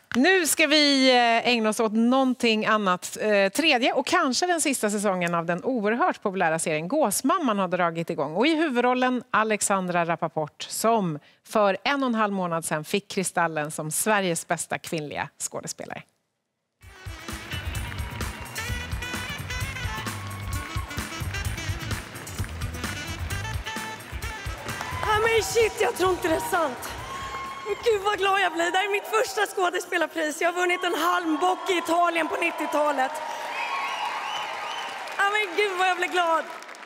Nu ska vi ägna oss åt någonting annat. Tredje och kanske den sista säsongen av den oerhört populära serien Gåsmamman har dragit igång. Och i huvudrollen Alexandra Rappaport som för 1,5 månad sedan fick Kristallen som Sveriges bästa kvinnliga skådespelare. Men shit, jag tror inte det är sant. Gud vad glad jag blir. Det här är mitt första skådespelarpris. Jag har vunnit en halmbock i Italien på 90-talet. Men gud vad jag blir glad.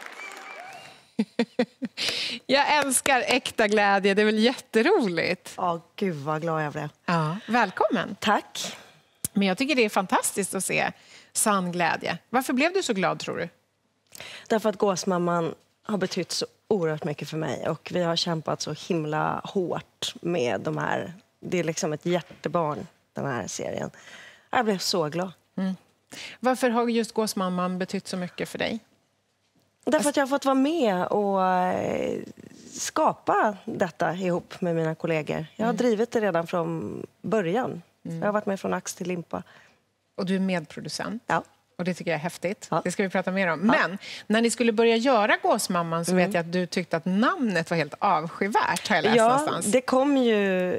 Jag älskar äkta glädje. Det är väl jätteroligt? Ja, gud vad glad jag blev. Ja, välkommen. Tack. Men jag tycker det är fantastiskt att se sann glädje. Varför blev du så glad, tror du? Därför att Gåsmamman har betytt så oerhört mycket för mig. Och vi har kämpat så himla hårt med de här. Det är liksom ett hjärtebarn, den här serien. Jag blev så glad. Mm. Varför har just Gåsmamman betytt så mycket för dig? Därför att jag har fått vara med och skapa detta ihop med mina kollegor. Jag har drivit det redan från början. Jag har varit med från ax till limpa. Och du är medproducent. Ja. Och det tycker jag är häftigt. Ja. Det ska vi prata mer om. Men när ni skulle börja göra Gåsmamman så vet jag att du tyckte att namnet var helt avskyvärt. Har jag läst någonstans. Det kom ju...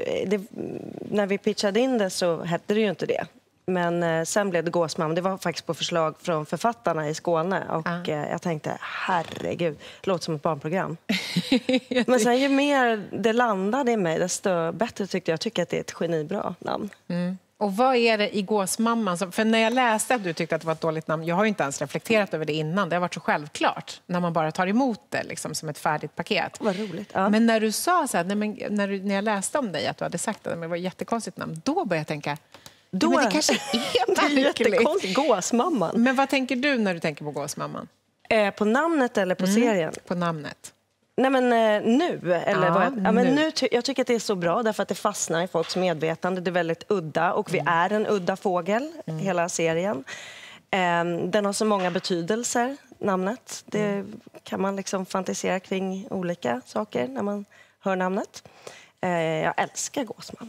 när vi pitchade in det så hette det ju inte det. Men sen blev det Gåsmamman. Det var faktiskt på förslag från författarna i Skåne. Och jag tänkte, herregud, det låter som ett barnprogram. Men sen ju mer det landade i mig, desto bättre tyckte jag. Jag tycker att det är ett genibra namn. Mm. Och vad är det i Gåsmamman? För när jag läste att du tyckte att det var ett dåligt namn, jag har ju inte ens reflekterat över det innan. Det har varit så självklart när man bara tar emot det liksom, som ett färdigt paket. Vad roligt. Ja. Men när du sa så här, när jag läste om dig att du hade sagt att det var ett jättekonstigt namn, då började jag tänka, men det kanske är det är jättekonstigt. Gåsmamman. Men vad tänker du när du tänker på Gåsmamman? På namnet eller på serien? På namnet. Nej, men nu? Eller nu. Jag tycker att det är så bra därför att det fastnar i folks medvetande. Det är väldigt udda och vi är en udda fågel, hela serien. Den har så många betydelser, namnet. Det kan man liksom fantisera kring olika saker när man hör namnet. Jag älskar Gåsmamman.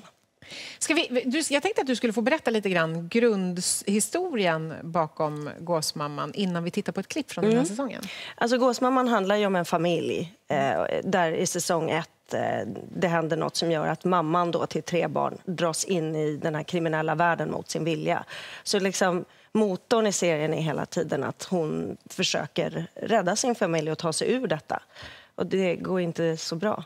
Jag tänkte att du skulle få berätta lite grann grundhistorien bakom Gåsmamman innan vi tittar på ett klipp från den här säsongen. Alltså Gåsmamman handlar ju om en familj där i säsong 1 det händer något som gör att mamman då till 3 barn dras in i den här kriminella världen mot sin vilja. Så liksom motorn i serien är hela tiden att hon försöker rädda sin familj och ta sig ur detta. Och det går inte så bra.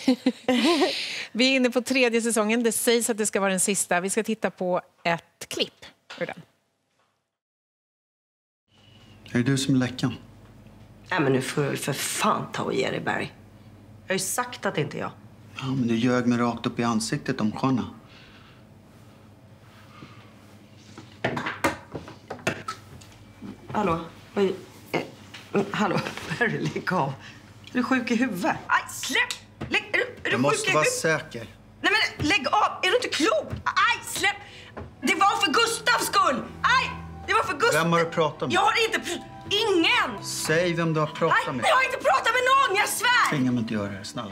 Vi är inne på 3:e säsongen. Det sägs att det ska vara den sista. Vi ska titta på ett klipp ur den. Är det du som är läckan? Nej, men nu får du för fan ta och ge dig, Barry. Jag har ju sagt att det inte är jag. Ja, men du ljög mig rakt upp i ansiktet om Shanna. Hallå? Oj. Hallå? Barry, lägg av. Är du sjuk i huvudet? Aj, släpp! Är du Jag måste sjuk i vara huvudet? säker. Nej, men lägg av! Är du inte klok? Aj, släpp! Det var för Gustavs skull! Aj! Det var för Gustav. Vem har du pratat med? Jag har inte... Ingen! Säg vem du har pratat Nej, med. jag har inte pratat med någon, jag svär! Tvinga mig inte göra det, snälla.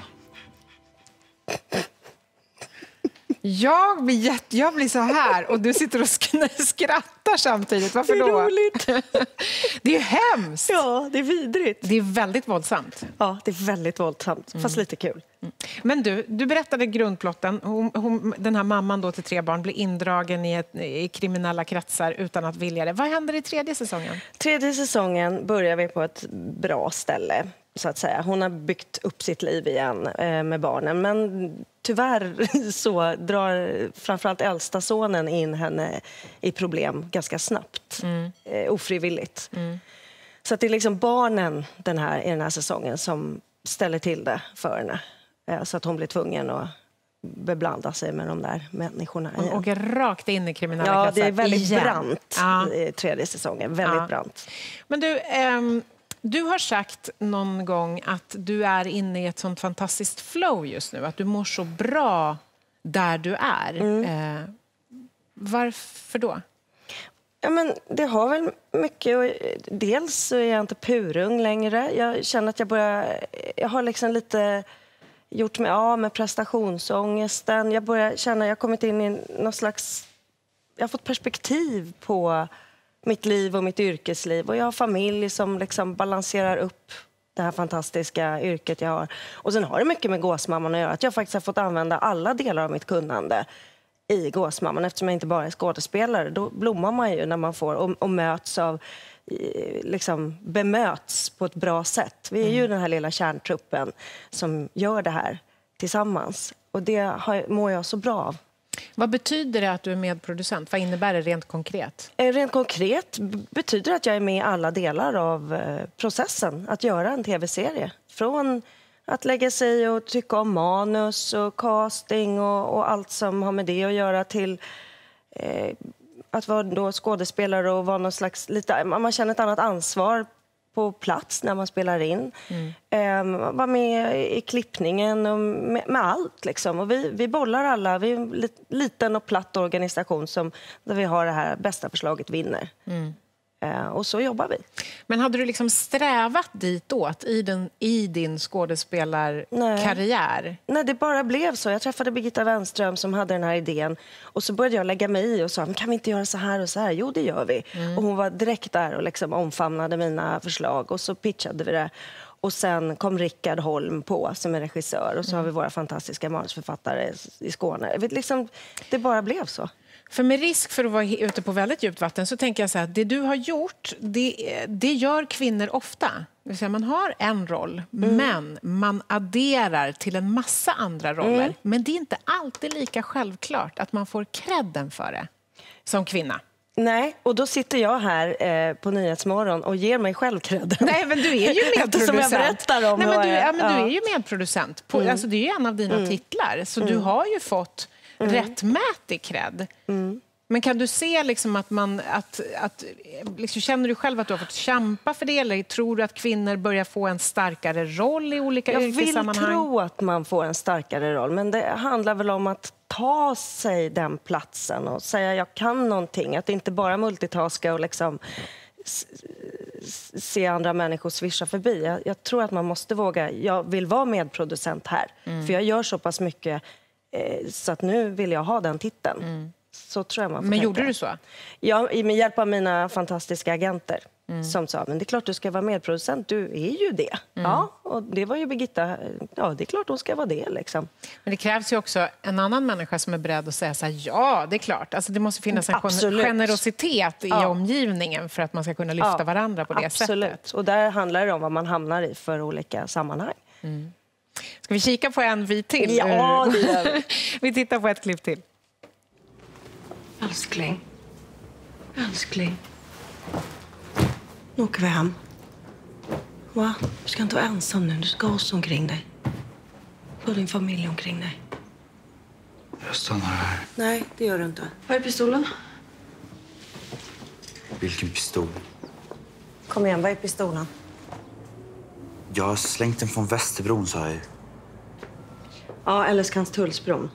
Jag blir så här och du sitter och skrattar samtidigt. Varför då? Det är roligt. Det är hemskt. Ja, det är vidrigt. Det är väldigt våldsamt. Ja, det är väldigt våldsamt, fast lite kul. Men du berättade grundplotten. Den här mamman då till 3 barn blir indragen i kriminella kretsar utan att vilja det. Vad händer i 3:e säsongen? 3:e säsongen börjar vi på ett bra ställe, så att säga. Hon har byggt upp sitt liv igen med barnen. Men tyvärr så drar framförallt äldsta sonen in henne i problem ganska snabbt. Ofrivilligt. Så att det är liksom barnen i den här säsongen som ställer till det för henne. Så att hon blir tvungen att beblanda sig med de där människorna. Hon åker rakt in i kriminella kretsar. Ja, det är väldigt igen. brant i 3:e säsongen. Väldigt brant. Men du har sagt någon gång att du är inne i ett sånt fantastiskt flow just nu. Att du mår så bra där du är. Varför då? Ja, men det har väl mycket. Och dels så är jag inte purung längre. Jag känner att jag har liksom lite gjort mig av med prestationsångesten. Jag börjar känna att jag har kommit in i någon slags jag har fått perspektiv på mitt liv och mitt yrkesliv. Och jag har familj som liksom balanserar upp det här fantastiska yrket jag har. Och sen har det mycket med Gåsmamman att göra. Att jag faktiskt har fått använda alla delar av mitt kunnande i Gåsmamman. Eftersom jag inte bara är skådespelare. Då blommar man ju när man får och möts av, liksom bemöts på ett bra sätt. Vi är ju den här lilla kärntruppen som gör det här tillsammans. Och det mår jag så bra av. Vad betyder det att du är medproducent? Vad innebär det rent konkret? Rent konkret betyder att jag är med i alla delar av processen att göra en tv-serie. Från att lägga sig i och tycka om manus och casting och allt som har med det att göra till att vara då skådespelare och vara någon slags... man känner ett annat ansvar på plats när man spelar in. Vara med i klippningen och med allt. Liksom. Och vi bollar alla. Vi är en liten och platt organisation där vi har det här bästa förslaget vinner. Och så jobbar vi. Men hade du liksom strävat ditåt i din skådespelarkarriär? Nej, det bara blev så. Jag träffade Birgitta Wenström som hade den här idén. Och så började jag lägga mig i och sa, men kan vi inte göra så här och så här? Jo, det gör vi. Och hon var direkt där och liksom omfamnade mina förslag. Och så pitchade vi det. Och sen kom Rickard Holm på som är regissör. Och så har vi våra fantastiska manusförfattare i Skåne. Det bara blev så. För med risk för att vara ute på väldigt djupt vatten så tänker jag så här att det du har gjort, det gör kvinnor ofta. Det vill säga man har en roll, men man adderar till en massa andra roller. Men det är inte alltid lika självklart att man får credden för det som kvinna. Nej, och då sitter jag här på Nyhetsmorgon och ger mig själv credden. Nej, men du är ju medproducent. Som jag berättar om. Nej, men du är ju medproducent. Alltså, det är ju en av dina titlar. Så du har ju fått rättmätig cred. Men kan du se liksom att liksom, känner du själv att du har fått kämpa för det? Eller tror du att kvinnor börjar få en starkare roll i olika yrkessammanhang? Jag vill tro att man får en starkare roll. Men det handlar väl om att ta sig den platsen och säga jag kan någonting. Att inte bara multitaska och liksom se andra människor svischa förbi. Jag tror att man måste våga. Jag vill vara medproducent här. För jag gör så pass mycket så att nu vill jag ha den titeln. Så tror jag man får Men tänka. gjorde du så? Ja, med hjälp av mina fantastiska agenter som sa, men det är klart du ska vara medproducent, du är ju det. Ja, och det var ju Birgitta, ja det är klart hon ska vara det liksom. Men det krävs ju också en annan människa som är beredd att säga så här, ja det är klart. Alltså det måste finnas en generositet i omgivningen för att man ska kunna lyfta varandra på det sättet. Och där handlar det om vad man hamnar i för olika sammanhang. Ska vi kika på en vi till? Ja, det gör vi. Vi tittar på ett klipp till. Älskling. Älskling. Nu åker vi hem. Va? Du ska inte vara ensam nu. Du ska ha oss omkring dig. Du har din familj omkring dig. Jag stannar här. Nej, det gör du inte. Var är pistolen? Vilken pistol? Kom igen, vad är pistolen? Jag har slängt den från Västerbron, sa jag ju. Ja, eller Skanstullsbron.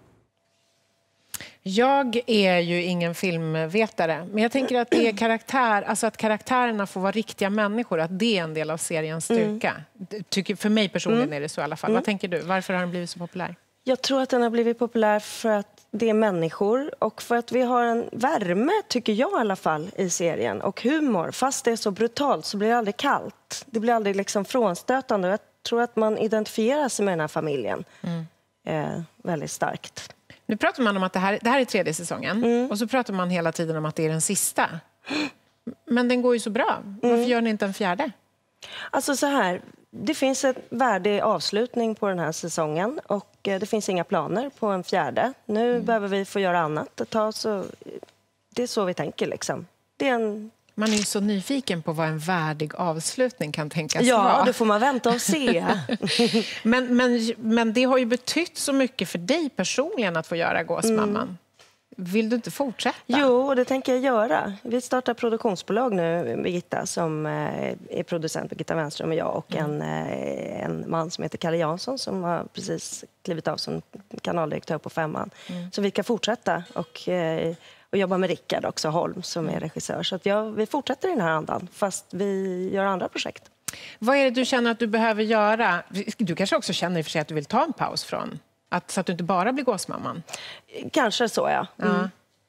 Jag är ju ingen filmvetare, men jag tänker att det är att karaktärerna får vara riktiga människor, att det är en del av seriens styrka. För mig personligen är det så i alla fall. Vad tänker du? Varför har den blivit så populär? Jag tror att den har blivit populär för att det är människor och för att vi har en värme, tycker jag i alla fall, i serien. Och humor. Fast det är så brutalt så blir det aldrig kallt. Det blir aldrig liksom frånstötande. Jag tror att man identifierar sig med den här familjen väldigt starkt. Nu pratar man om att det här är 3:e säsongen. Och så pratar man hela tiden om att det är den sista. Men den går ju så bra. Varför gör ni inte en 4:e? Alltså så här, det finns en värdig avslutning på den här säsongen. Och det finns inga planer på en 4:e. Nu behöver vi få göra annat ett tag. Så det är så vi tänker liksom. Det är en... Man är ju så nyfiken på vad en värdig avslutning kan tänkas vara. Ja, då får man vänta och se. men det har ju betytt så mycket för dig personligen att få göra Gåsmamman. Vill du inte fortsätta? Jo, det tänker jag göra. Vi startar produktionsbolag nu, Birgitta, som är producent, Birgitta Wenström och jag. Och en man som heter Kalle Jansson som har precis klivit av som kanaldirektör på 5:an. Så vi kan fortsätta och jobba med Rickard också, Holm, som är regissör. Så att vi fortsätter i den här andan, fast vi gör andra projekt. Vad är det du känner att du behöver göra? Du kanske också känner i och för sig att du vill ta en paus från... så att du inte bara blir Gåsmamman? Kanske så, ja.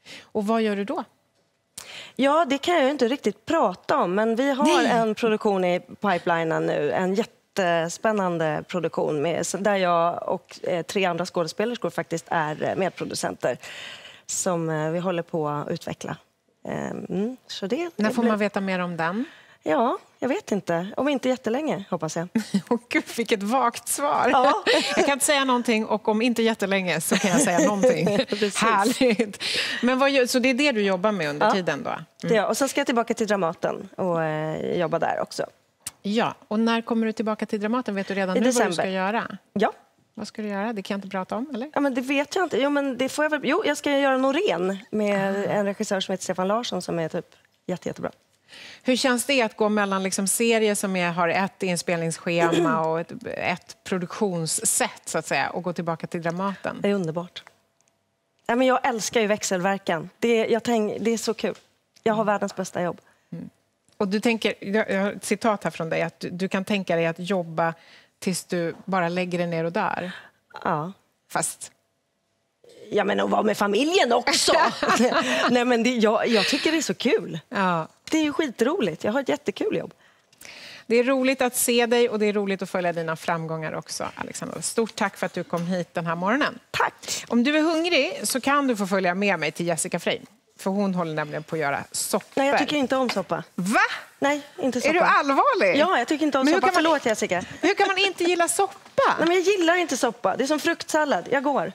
Och vad gör du då? Ja, det kan jag ju inte riktigt prata om, men vi har en produktion i pipelinen nu, en jättespännande produktion där jag och 3 andra skådespelerskor faktiskt är medproducenter som vi håller på att utveckla. Så När får man veta mer om den? Ja, jag vet inte. Om inte jättelänge, hoppas jag. Gud, vilket vagt svar. Ja. Jag kan inte säga någonting och om inte jättelänge så kan jag säga någonting. Härligt. Men så det är det du jobbar med under tiden då? Ja, och sen ska jag tillbaka till Dramaten och jobba där också. Ja, och när kommer du tillbaka till Dramaten? Vet du redan nu vad du ska göra? Ja. Vad ska du göra? Det kan jag inte prata om, eller? Ja, men det vet jag inte. Jo, men det får jag väl. Jo, jag ska göra Norén med en regissör som heter Stefan Larsson som är typ jättebra. Hur känns det att gå mellan liksom serier som har ett inspelningsschema och ett produktionssätt så att säga och gå tillbaka till Dramaten? Det är underbart. Ja, men jag älskar ju växelverkan. Det är så kul. Jag har världens bästa jobb. Och du tänker, jag har ett citat här från dig, att du kan tänka dig att jobba tills du bara lägger dig ner och dör. Ja. Fast... Ja, men att vara med familjen också. Nej, men jag tycker det är så kul. Ja. Det är ju skitroligt. Jag har ett jättekul jobb. Det är roligt att se dig och det är roligt att följa dina framgångar också, Alexandra. Stort tack för att du kom hit den här morgonen. Tack! Om du är hungrig så kan du få följa med mig till Jessica Frein. För hon håller nämligen på att göra soppor. Nej, jag tycker inte om soppa. Va? Nej, inte soppa. Är du allvarlig? Ja, jag tycker inte om soppa. Förlåt, Jessica. Hur kan man inte gilla soppa? Nej, men jag gillar inte soppa. Det är som fruktsallad. Jag går.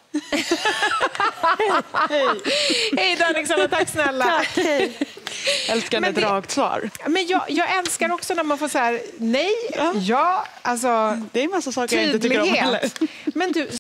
Hej då, Alexandra. Tack snälla. Tack, hej. Älskande rakt svar. Men jag älskar också när man får så här, nej, ja, alltså... Det är en massa saker jag inte tycker om heller. Men du,